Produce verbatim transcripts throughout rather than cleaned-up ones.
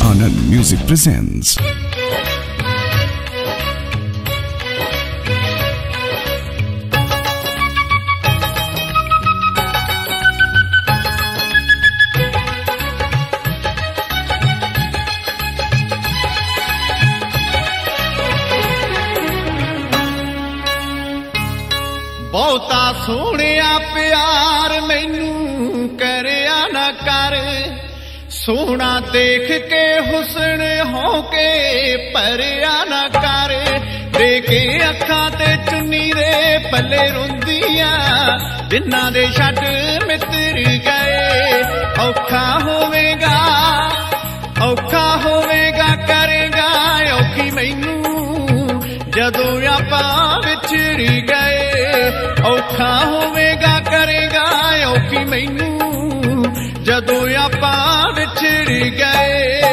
Anand Music presents बहुता सोहणिया प्यार मैनू करिया ना कर सोहना देख के हुसन हो के परिया ना कर देखे अखां ते चुन्नी दे पल्ले रोंदियां जिन्ना दे छड्ड मित्र गए औखा होवेगा औखा होवेगा करेगा औखी मैनू जदों आपां विछड़ गए औखा होवेगा करेगा औखी मैनू जदों आपां विछड़ गए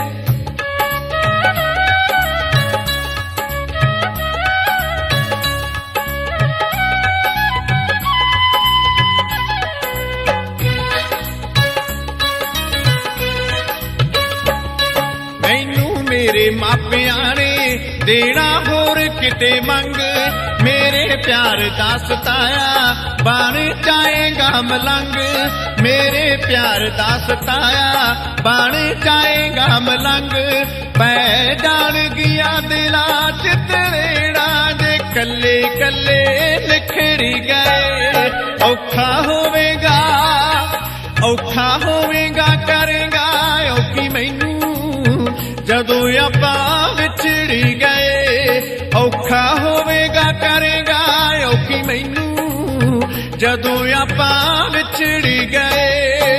मैनू मेरे मापियां ने देना होर किते मंग मेरे प्यार दा सताया बन जाएगा मलंग मेरे प्यार दा सताया बन जाएगा मलंग पै जान गया दिला च तेरा जे कल्ले कल्ले निखरी गए औखा होवेगा औखा होवेगा करेगा औखी मैनू जदों आपां विछड़ गए औखा होवेगा करेगा औखी मैनू जदों आपां विछड़ गए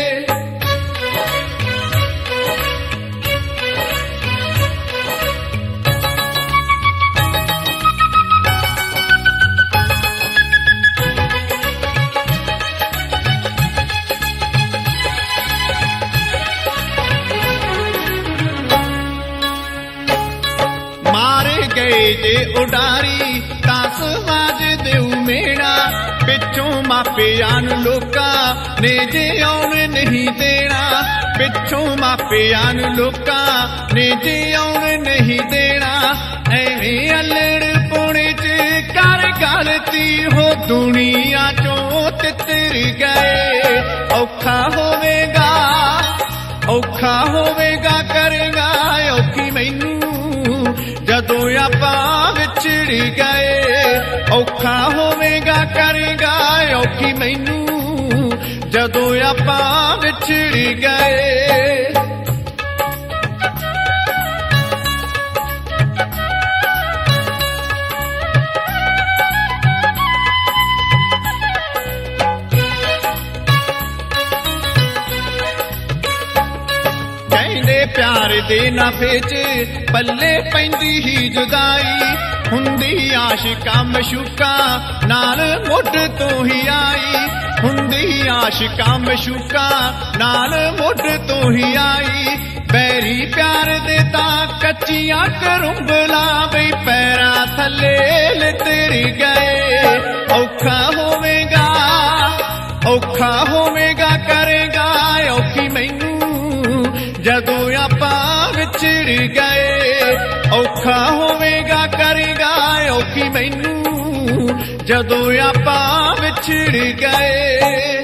गए जे उडारी तां समाज देऊ मेड़ा पिछों मापियां नूं लोकां ने जे आउण नहीं देना पिछों मापियां नूं लोकां ने जे आउण नहीं देना एवें अल्लड़ पौणे च कर गलती हो दुनिया चों तितर गए औखा होवेगा औखा होवेगा करेगा औखी मैनू जदों आपां विछड़ गए औखा होवेगा करेगा औखी मैनू जदों आपां विछड़ गए प्यार दे नाफे च पल्ले पैंदी ही जुदाई हुंदी आशिका मशूका नाल मुढ़ तो ही आई हुंदी आशिका मशूका नाल मुढ़ तो ही आई बैरी प्यार दे तां कच्चियां करुंबला बई पैरां थल्ले लितर गए औखा होवेगा औखा होवेगा करेगा औखी मैनू जदों आपां विछड़ गए औखा होवेगा करेगा औखी मैनू जदों आपां विछड़ गए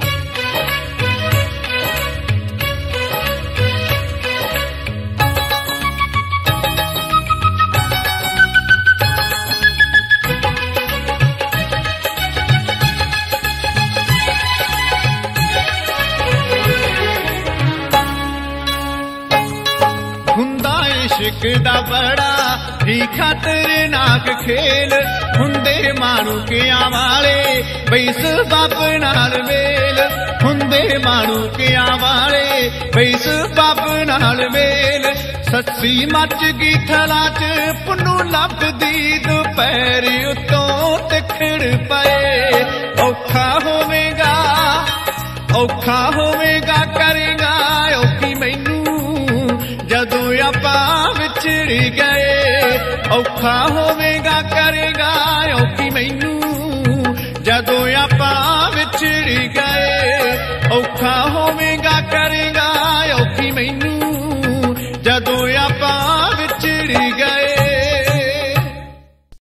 इश्क दा बड़ा ही खतरनाक खेल हुंदे माणूकियां वाले बई सबब नाल वेल हुंदे माणूकियां वाले बई सबब नाल वेल सच्ची मच गई थला च पुनू लभदी दुपहर उत्तों तिखड़ पए औखा होवेगा औखा होवेगा करेगा औखी मैनू जदों आपां विछड़ गए औखा होवेगा